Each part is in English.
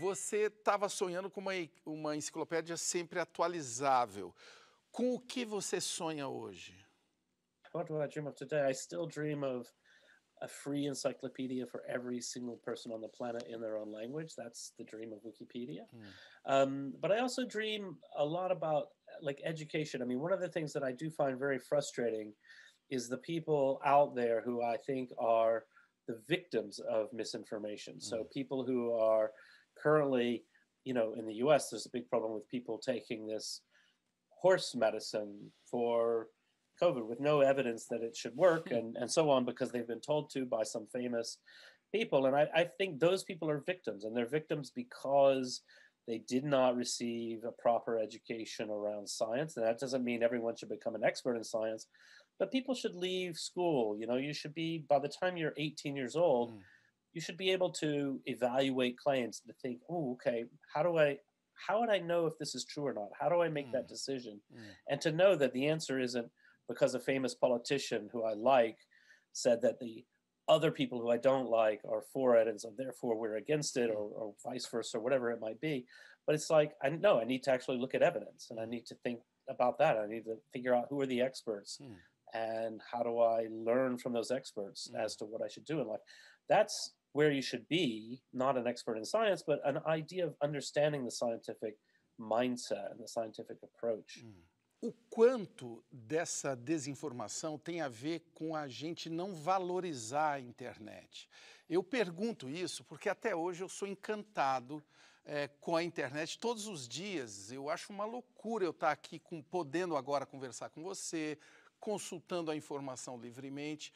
Você estava sonhando com uma enciclopédia sempre atualizável. Com o que você sonha hoje? What do I dream of today? I still dream of a free encyclopedia for every single person on the planet in their own language. That's the dream of Wikipedia. Hum, But I also dream a lot about like education. I mean, one of the things that I do find very frustrating is the people out there who I think are the victims of misinformation. So hum, people who are currently, in the US, there's a big problem with people taking this horse medicine for COVID with no evidence that it should work hum, and so on because they've been told to by some famous people. And I think those people are victims, and they're victims because they did not receive a proper education around science. And that doesn't mean everyone should become an expert in science, but people should leave school. You should be, by the time you're 18 years old, hum, you should be able to evaluate claims to think, oh, okay, how would I know if this is true or not? How do I make that hum, decision? hum, And to know that the answer isn't because a famous politician who I like said that the other people who I don't like are for it, and so therefore we're against it, hum, or vice versa, or whatever it might be. But it's like I know I need to actually look at evidence, and I hum, need to think about that. I need to figure out who are the experts, hum, and how do I learn from those experts hum. as to what I should do in life. That's where you should be, not an expert in science, but an idea of understanding the scientific mindset and the scientific approach. O quanto dessa desinformação tem a ver com a gente não valorizar a internet? Eu pergunto isso porque até hoje eu sou encantado com a internet todos os dias. Eu acho uma loucura eu estar aqui podendo agora conversar com você, consultando a informação livremente.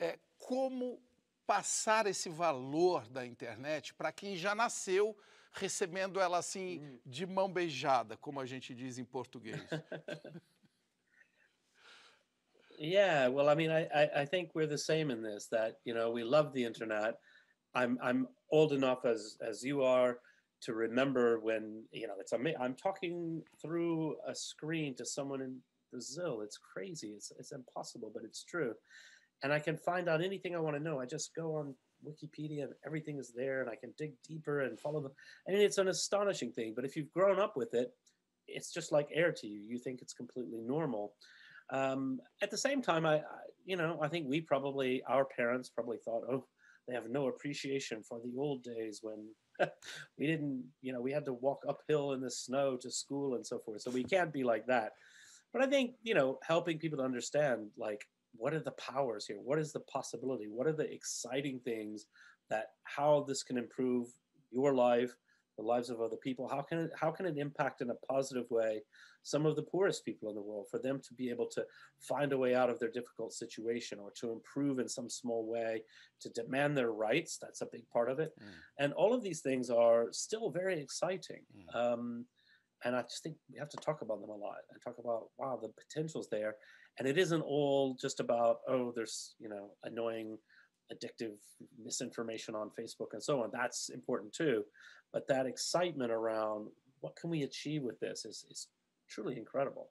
Como passar esse valor da internet para quem já nasceu recebendo ela assim Mm. de mão beijada, como a gente diz em português? Yeah, well, I mean, I think we're the same in this. That we love the internet. I'm old enough as you are to remember when it's amazing. I'm talking through a screen to someone in Brazil. It's crazy. It's impossible, but it's true. And I can find out anything I want to know. I just go on Wikipedia and everything is there, and I can dig deeper and follow them. I mean, it's an astonishing thing. But if you've grown up with it, it's just like air to you. You think it's completely normal. At the same time, I think our parents probably thought, oh, they have no appreciation for the old days when we didn't, we had to walk uphill in the snow to school and so forth. So we can't be like that. But I think, helping people to understand, like, what are the powers here? What is the possibility? What are the exciting things that how this can improve your life, the lives of other people? How can it impact in a positive way some of the poorest people in the world, for them to be able to find a way out of their difficult situation, or to improve in some small way, to demand their rights? That's a big part of it. Hum, And all of these things are still very exciting. hum. And I just think we have to talk about them a lot and talk about, wow, the potential's there. And it isn't all just about, oh, there's annoying, addictive misinformation on Facebook and so on. That's important too. But that excitement around what can we achieve with this is truly incredible.